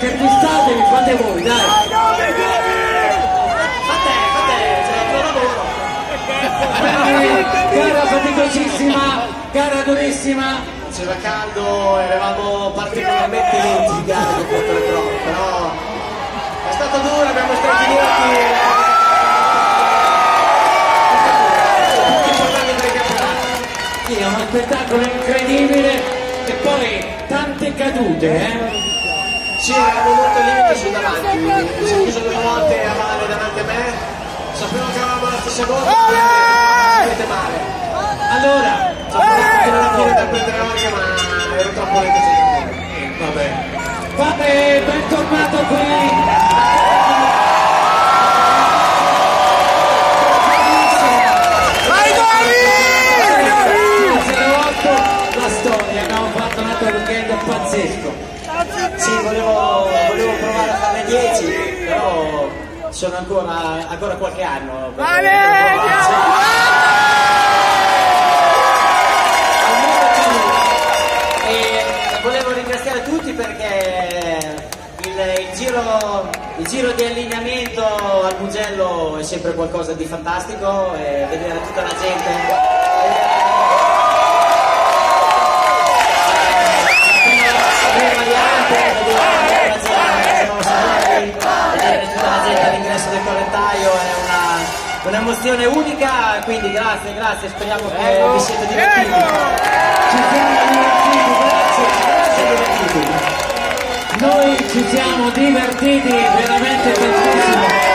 intervistatevi, fate voi, dai. Fate, c'è il tuo lavoro. Gara faticosissima, gara durissima. C'era caldo, eravamo particolarmente lenti in gara di Porto Retro, però è stato duro, abbiamo stretto Sì, è uno spettacolo incredibile e poi tante cadute, Sì, eravamo molto al limite sul davanti, si è chiuso 2 volte a male davanti a me, sapevo che avevamo la stessa gol, vedete male. Allora, Sapevo alla fine da prendere oggi, ma ero troppo lento sul vabbè, bentornato qui. La storia, abbiamo fatto un altro weekend pazzesco. Sì, volevo provare a farne 10, però sono ancora qualche anno. E volevo ringraziare tutti perché il giro di allineamento al Mugello è sempre qualcosa di fantastico e vedere tutta la gente. Vedere tutta la gente all'ingresso del correntaio è un'emozione unica, quindi grazie, speriamo che vi siete divertiti. Ci siamo divertiti, grazie, noi ci siamo divertiti veramente tantissimo.